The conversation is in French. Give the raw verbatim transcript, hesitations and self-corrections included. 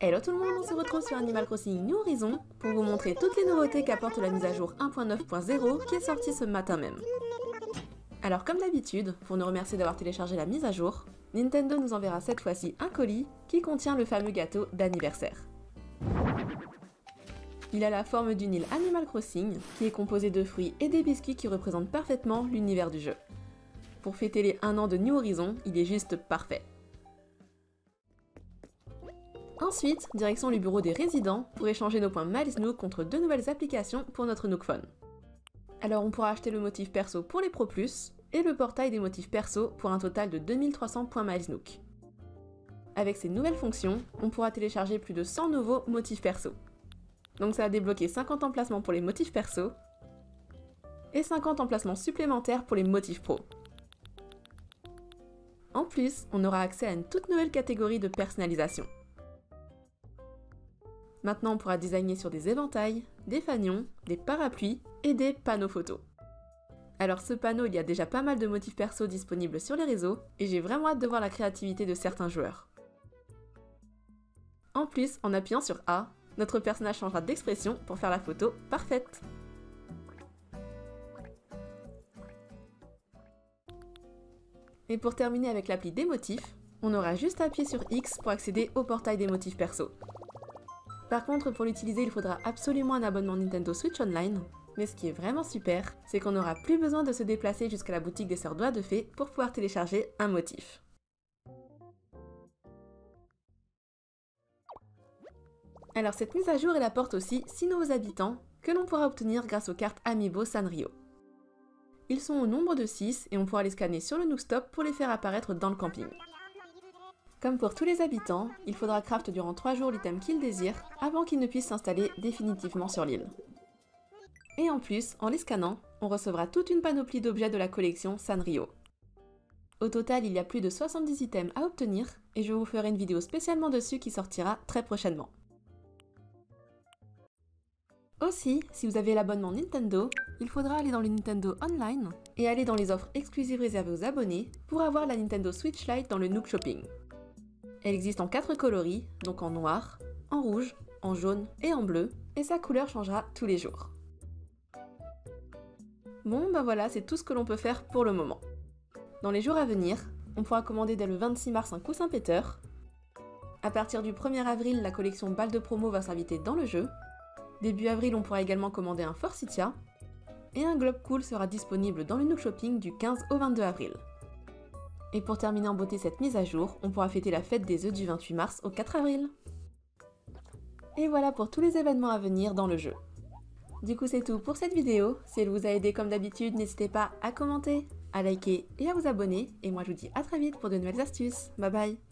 Hello tout le monde, on se retrouve sur Animal Crossing New Horizons pour vous montrer toutes les nouveautés qu'apporte la mise à jour un point neuf point zéro qui est sortie ce matin même. Alors comme d'habitude, pour nous remercier d'avoir téléchargé la mise à jour, Nintendo nous enverra cette fois-ci un colis qui contient le fameux gâteau d'anniversaire. Il a la forme d'une île Animal Crossing qui est composée de fruits et des biscuits qui représentent parfaitement l'univers du jeu. Pour fêter les un an de New Horizons, il est juste parfait. Ensuite, direction le bureau des résidents pour échanger nos points Miles Nook contre deux nouvelles applications pour notre Nook Phone. Alors on pourra acheter le motif perso pour les Pro Plus et le portail des motifs perso pour un total de deux mille trois cents points Miles Nook. Avec ces nouvelles fonctions, on pourra télécharger plus de cent nouveaux motifs perso. Donc ça a débloqué cinquante emplacements pour les motifs perso et cinquante emplacements supplémentaires pour les motifs pro. En plus, on aura accès à une toute nouvelle catégorie de personnalisation. Maintenant, on pourra designer sur des éventails, des fanions, des parapluies et des panneaux photos. Alors ce panneau, il y a déjà pas mal de motifs perso disponibles sur les réseaux et j'ai vraiment hâte de voir la créativité de certains joueurs. En plus, en appuyant sur A, notre personnage changera d'expression pour faire la photo parfaite. Et pour terminer avec l'appli des motifs, on aura juste à appuyer sur X pour accéder au portail des motifs perso. Par contre, pour l'utiliser, il faudra absolument un abonnement Nintendo Switch Online, mais ce qui est vraiment super, c'est qu'on n'aura plus besoin de se déplacer jusqu'à la boutique des Sœurs Doigts de Fée pour pouvoir télécharger un motif. Alors cette mise à jour, elle apporte aussi six nouveaux habitants que l'on pourra obtenir grâce aux cartes Amiibo Sanrio. Ils sont au nombre de six et on pourra les scanner sur le Nook Stop pour les faire apparaître dans le camping. Comme pour tous les habitants, il faudra craft durant trois jours l'item qu'ils désirent avant qu'ils ne puissent s'installer définitivement sur l'île. Et en plus, en les scannant, on recevra toute une panoplie d'objets de la collection Sanrio. Au total, il y a plus de soixante-dix items à obtenir et je vous ferai une vidéo spécialement dessus qui sortira très prochainement. Aussi, si vous avez l'abonnement Nintendo, il faudra aller dans le Nintendo Online et aller dans les offres exclusives réservées aux abonnés pour avoir la Nintendo Switch Lite dans le Nook Shopping. Elle existe en quatre coloris, donc en noir, en rouge, en jaune et en bleu, et sa couleur changera tous les jours. Bon ben voilà, c'est tout ce que l'on peut faire pour le moment. Dans les jours à venir, on pourra commander dès le vingt-six mars un coussin péteur. À partir du premier avril, la collection Balle de promo va s'inviter dans le jeu. Début avril, on pourra également commander un Forsythia. Et un Globe Cool sera disponible dans le Nook Shopping du quinze au vingt-deux avril. Et pour terminer en beauté cette mise à jour, on pourra fêter la fête des œufs du vingt-huit mars au quatre avril. Et voilà pour tous les événements à venir dans le jeu. Du coup c'est tout pour cette vidéo, si elle vous a aidé comme d'habitude, n'hésitez pas à commenter, à liker et à vous abonner, et moi je vous dis à très vite pour de nouvelles astuces, bye bye.